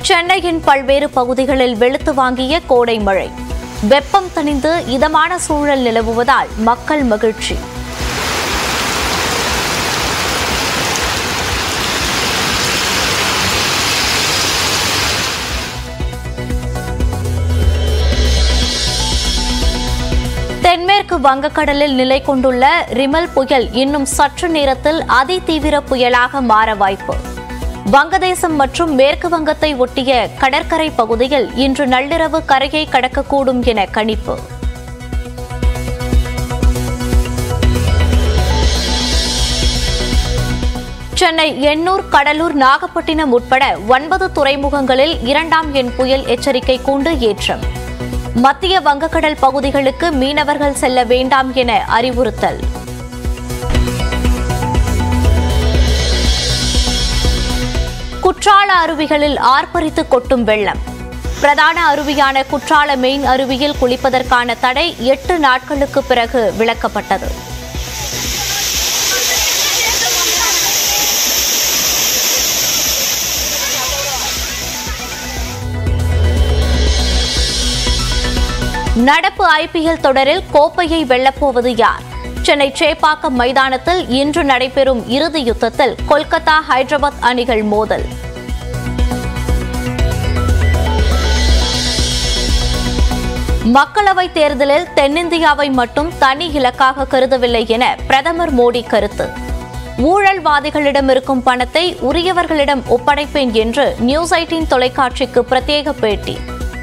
சென்னையின் பல்வேறு பகுதிகளில் வெளுத்து வாங்கிய கோடை மழை. வெப்பம் தணிந்து இதமான சூழல் நிலவுவதால் மக்கள் மகிழ்ச்சி. தென்மேற்கு வங்கக்கடலில் நிலை கொண்டுள்ள ரிமல் புயல் இன்னும் சற்று நேரத்தில் அதிதீவிர புயலாக மாற வாய்ப்பு. வங்கதேசம் மற்றும் மேற்கு வங்கத்தை ஒட்டிய கடற்கரை பகுதியில் இன்று நள்ளிரவு கரையை கடக்கக்கூடும் என கணிப்பு. சென்னை, எண்ணூர், கடலூர், நாகப்பட்டினம் உட்பட 9 துறைமுகங்களில் 2ஆம் எண் புயல் எச்சரிக்கை கூண்டு ஏற்றம். மத்திய வங்கக்கடல் பகுதிகளுக்கு மீனவர்கள் செல்ல வேண்டாம் என அறிவுறுத்தல். குற்றால அருவிகளில் ஆர்ப்பரித்து கொட்டும் வெள்ளம். பிரதான அருவியான குற்றால மெயின் அருவியில் குளிப்பதற்கான தடை 8 நாட்களுக்கு பிறகு விலக்கப்பட்டது. நடப்பு IPL தொடரில் கோப்பையை வெல்லப்போவது யார்? சென்னை சேப்பாக்கம் மைதானத்தில் இன்று நடைபெறும் இறுதி யுத்தத்தில் கொல்கத்தா, ஹைதராபாத் அணிகள் மோதல். மக்களவைத் தேர்தலில் தென்னிந்தியாவை மட்டும் தனி இலக்காக கருதவில்லை என பிரதமர் மோடி கருத்து. ஊழல்வாதிகளிடம் இருக்கும் பணத்தை உரியவர்களிடம் ஒப்படைப்பேன் என்று News18 தொலைக்காட்சிக்கு பிரத்யேக பேட்டி.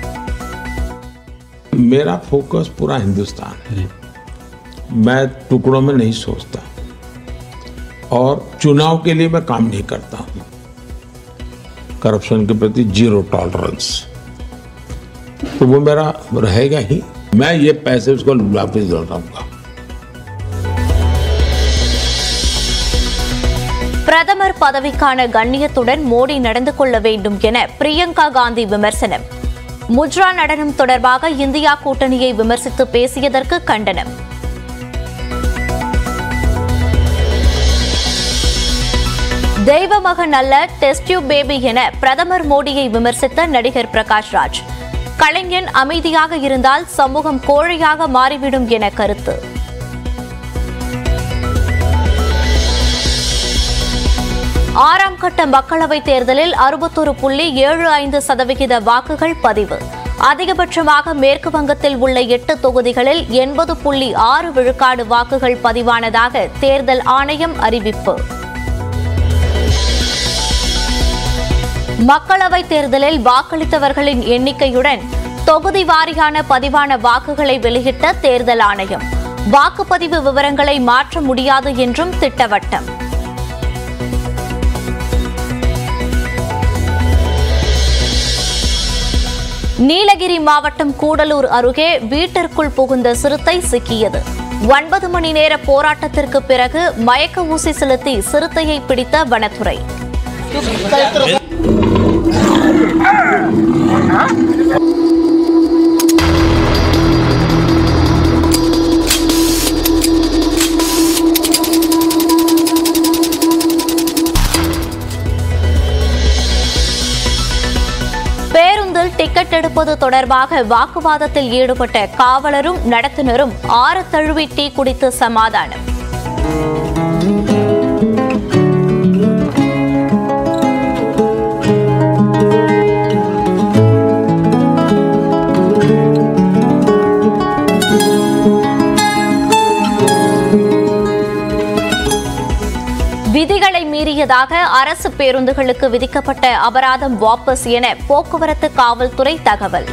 मेरा फोकस पूरा हिंदुस्तान है. मैं टुकड़ों में नहीं सोचता और चुनाव के लिए मैं काम नहीं करता हूं. करप्शन के प्रति 0 टॉलरेंस, तो वो मेरा रहेगा ही. मैं ये पैसे उसको वापस लौटाऊंगा. பிரதமர் பதவிக்கான கண்ணியத்துடன் மோடி நடந்து கொள்ள வேண்டும் என பிரியங்கா காந்தி விமர்சனம். முஜ்ரா நடனம் தொடர்பாக இந்தியா கூட்டணியை விமர்சித்து பேசியதற்கு கண்டனம். தெய்வமகன் அல்ல, டெஸ்ட் டியூப் பேபி என பிரதமர் மோடியை விமர்சித்த நடிகர் பிரகாஷ் ராஜ். கலைஞன் அமைதியாக இருந்தால் சமூகம் கோழையாக மாறிவிடும் என கருத்து. ஆறாம் கட்ட மக்களவைத் தேர்தலில் 61.75% வாக்குகள் பதிவு. அதிகபட்சமாக மேற்கு வங்கத்தில் உள்ள 8 தொகுதிகளில் 80.6 விழுக்காடு வாக்குகள் பதிவானதாக தேர்தல் ஆணையம் அறிவிப்பு. மக்களவைத் தேர்தலில் வாக்களித்தவர்களின் எண்ணிக்கையுடன் தொகுதி வாரியான பதிவான வாக்குகளை வெளியிட்ட தேர்தல் ஆணையம். வாக்குப்பதிவு விவரங்களை மாற்ற முடியாது என்றும் திட்டவட்டம். நீலகிரி மாவட்டம் கூடலூர் அருகே வீட்டிற்குள் புகுந்த சிறுத்தை சிக்கியது. 9 மணி நேர போராட்டத்திற்கு பிறகு மயக்க ஊசி செலுத்தி சிறுத்தையை பிடித்த வனத்துறை. பேருந்தில் டிக்கெட் எடுப்பது தொடர்பாக வாக்குவாதத்தில் ஈடுபட்ட காவலரும் நடத்துனரும் ஆற தழுவி டீ குடித்து சமாதானம். விதிகளை மீறியதாக அரசு பேருந்துகளுக்கு விதிக்கப்பட்ட அபராதம் வாபஸ் என போக்குவரத்து காவல்துறை தகவல்.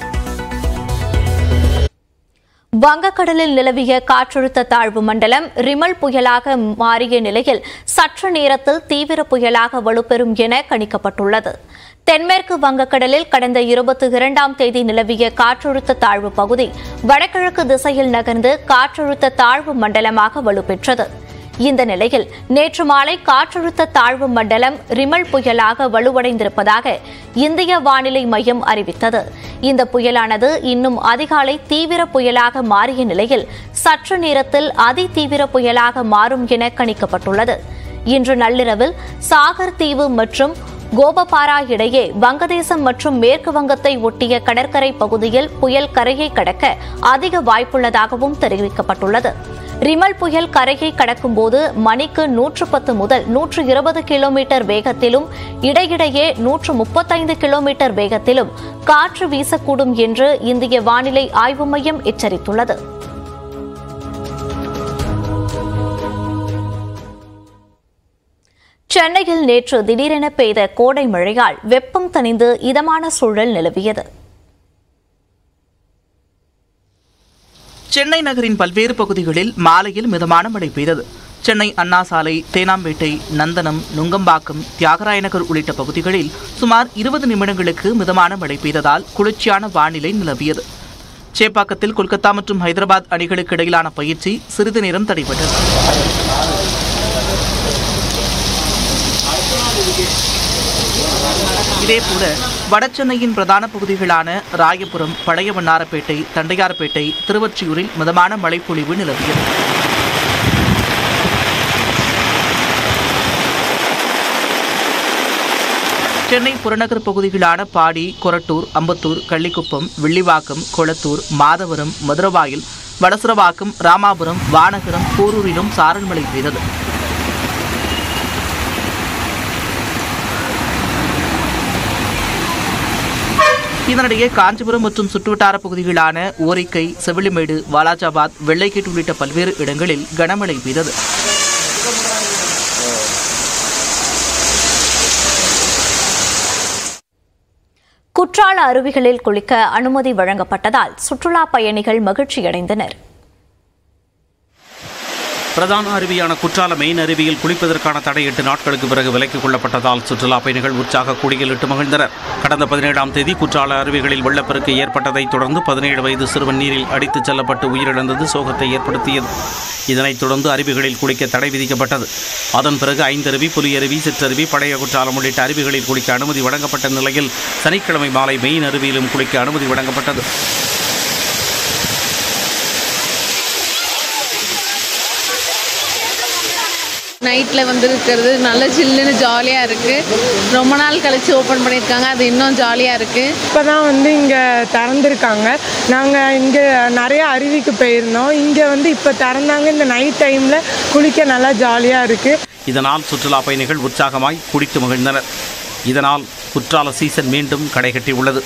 வங்கக்கடலில் நிலவிய காற்றழுத்த தாழ்வு மண்டலம் ரிமல் புயலாக மாறிய நிலையில் சற்று நேரத்தில் தீவிர புயலாக வலுப்பெறும் என கணிக்கப்பட்டுள்ளது. தென்மேற்கு வங்கக்கடலில் கடந்த 22ஆம் தேதி நிலவிய காற்றழுத்த தாழ்வு பகுதி வடகிழக்கு திசையில் நகர்ந்து காற்றழுத்த தாழ்வு மண்டலமாக வலுப்பெற்றது. இந்த நிலையில் நேற்று மாலை காற்றழுத்த தாழ்வு மண்டலம் ரிமல் புயலாக வலுவடைந்திருப்பதாக இந்திய வானிலை மையம் அறிவித்தது. இந்த புயலானது இன்னும் அதிகாலை தீவிர புயலாக மாறிய நிலையில் சற்று நேரத்தில் அதிதீவிர புயலாக மாறும் என கணிக்கப்பட்டுள்ளது. இன்று நள்ளிரவில் சாகர் தீவு மற்றும் கோபபாரா இடையே வங்கதேசம் மற்றும் மேற்கு வங்கத்தை ஒட்டிய கடற்கரை பகுதியில் புயல் கரையை கடக்க அதிக வாய்ப்புள்ளதாகவும் தெரிவிக்கப்பட்டுள்ளது. ரிமல் புயல் கரையை கடக்கும்போது மணிக்கு 110 முதல் 120 கிலோமீட்டர் வேகத்திலும் இடையிடையே 135 கிலோமீட்டர் வேகத்திலும் காற்று வீசக்கூடும் என்று இந்திய வானிலை ஆய்வு மையம் எச்சரித்துள்ளது. சென்னையில் நேற்று திடீரென பெய்த கோடை மழையால் வெப்பம் தணிந்து இதமான சூழல் நிலவியது. சென்னை நகரின் பல்வேறு பகுதிகளில் மாலையில் மிதமான மழை பெய்தது. சென்னை அண்ணா சாலை, தேனாம்பேட்டை, நந்தனம், நுங்கம்பாக்கம், தியாகராய நகர் உள்ளிட்ட பகுதிகளில் சுமார் 20 நிமிடங்களுக்கு மிதமான மழை பெய்ததால் குளிர்ச்சியான வானிலை நிலவியது. சேப்பாக்கத்தில் கொல்கத்தா மற்றும் ஹைதராபாத் அணிகளுக்கு இடையிலான பயிற்சி சிறிது நேரம் தடைபட்டது. இதேபோல வடசென்னையின் பிரதான பகுதிகளான ராயபுரம், பழைய வண்ணாரப்பேட்டை, தண்டையார்பேட்டை, திருவொற்றியூரில் மிதமான மழைப்பொழிவு நிலவியது. சென்னை புறநகர் பகுதிகளான பாடி, கொரட்டூர், அம்பத்தூர், கள்ளிக்குப்பம், வில்லிவாக்கம், கொளத்தூர், மாதவரம், மதுரவாயில், வடசரவாக்கம், ராமாபுரம், வானகரம், போரூரிலும் சாரல் மழை பெய்தது. இதனிடையே காஞ்சிபுரம் மற்றும் சுற்றுவட்டார பகுதிகளான ஓரிக்கை, செவிலிமேடு, வாலாஜாபாத், வெள்ளைக்கேட் உள்ளிட்ட பல்வேறு இடங்களில் கனமழை பெய்தது. குற்றால அருவிகளில் குளிக்க அனுமதி வழங்கப்பட்டதால் சுற்றுலா பயணிகள் மகிழ்ச்சியடைந்தனர். பிரதான அருவியான குற்றால மெயின் அருவியில் குளிப்பதற்கான தடை 8 நாட்களுக்கு பிறகு விலக்கிக் கொள்ளப்பட்டதால் சுற்றுலா பயணிகள் உற்சாக குளியலிட்டு மகிழ்ந்தனர். கடந்த 17ஆம் தேதி குற்றால அருவிகளில் வெள்ளப்பெருக்கு ஏற்பட்டதைத் தொடர்ந்து 17 வயது சிறுவன் நீரில் அடித்துச் செல்லப்பட்டு உயிரிழந்தது சோகத்தை ஏற்படுத்தியது. இதனைத் தொடர்ந்து அருவிகளில் குளிக்க தடை விதிக்கப்பட்டது. அதன் பிறகு ஐந்தருவி, புலியருவி, சிற்றருவி, பழைய குற்றாலம் உள்ளிட்ட அருவிகளில் குளிக்க அனுமதி வழங்கப்பட்ட நிலையில் சனிக்கிழமை மாலை மெயின் அருவியிலும் குளிக்க அனுமதி வழங்கப்பட்டது. நைட்டில் இருக்கிறது நல்ல சில்லுன்னு ஜாலியாக இருக்குது. ரொம்ப நாள் கழித்து ஓப்பன் பண்ணியிருக்காங்க, அது இன்னும் ஜாலியாக இருக்குது. இப்போ தான் இங்கே திறந்துருக்காங்க. நாங்கள் இங்கே நிறைய அருவிக்கு போயிருந்தோம். இங்கே இப்போ திறந்தாங்க. இந்த நைட் டைமில் குளிக்க நல்லா ஜாலியாக இருக்குது. இதனால் சுற்றுலா பயணிகள் உற்சாகமாய் குளித்து மகிழ்ந்தனர். இதனால் குற்றால சீசன் மீண்டும் கடைகட்டி உள்ளது.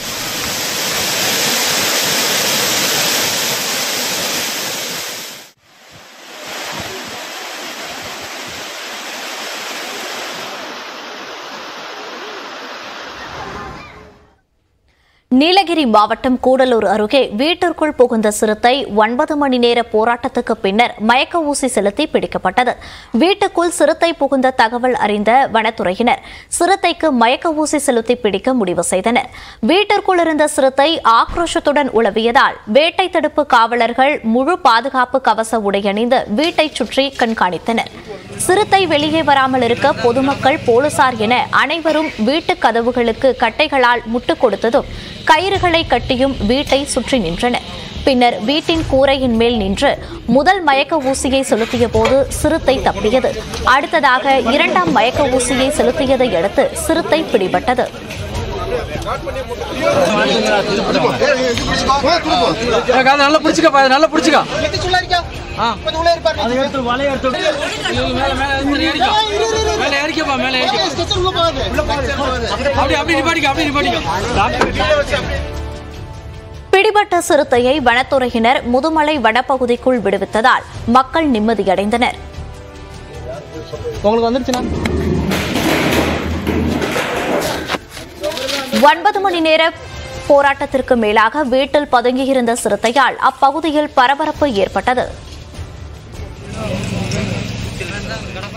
நீலகிரி மாவட்டம் கூடலூர் அருகே வீட்டிற்குள் புகுந்த சிறுத்தை 9 மணி நேர போராட்டத்துக்கு பின்னர் மயக்க ஊசி செலுத்தி பிடிக்கப்பட்டது. வீட்டுக்குள் சிறுத்தை புகுந்த தகவல் அறிந்த வனத்துறையினர் சிறுத்தைக்கு மயக்க ஊசி செலுத்தி பிடிக்க முடிவு செய்தனர். வீட்டிற்குள் இருந்த சிறுத்தை ஆக்ரோஷத்துடன் உலவியதால் வேட்டை தடுப்பு காவலர்கள் முழு பாதுகாப்பு கவச உடை அணிந்து வீட்டை சுற்றி கண்காணித்தனர். சிறுத்தை வெளியே வராமல் இருக்க பொதுமக்கள், போலீசார் என அனைவரும் வீட்டு கதவுகளுக்கு கட்டைகளால் முட்டுக் கொடுத்ததும் கயிறுகளை கட்டியும் வீட்டை சுற்றி நின்றனர். பின்னர் வீட்டின் கூரையின் மேல் நின்று முதல் மயக்க ஊசியை செலுத்திய போது சிறுத்தை தப்பியது. அடுத்ததாக 2ஆம் மயக்க ஊசியை செலுத்தியதை அடுத்து சிறுத்தை பிடிபட்டது. பிடிபட்ட சிறுத்தையை வனத்துறையினர் முதுமலை வனப்பகுதிக்குள் விடுவித்ததால் மக்கள் நிம்மதியடைந்தனர். 9 மணி நேர போராட்டத்திற்கு மேலாக வீட்டில் பதுங்கியிருந்த சிறுத்தையால் அப்பகுதியில் பரபரப்பு ஏற்பட்டது.